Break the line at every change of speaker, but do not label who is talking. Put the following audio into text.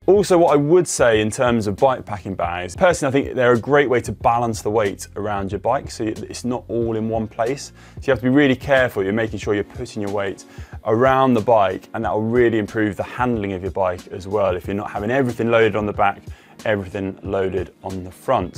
Also, what I would say in terms of bike packing bags, personally I think they're a great way to balance the weight around your bike, so it's not all in one place. So you have to be really careful. You're making sure you're putting your weight around the bike, and that will really improve the handling of your bike as well if you're not having everything loaded on the back, everything loaded on the front.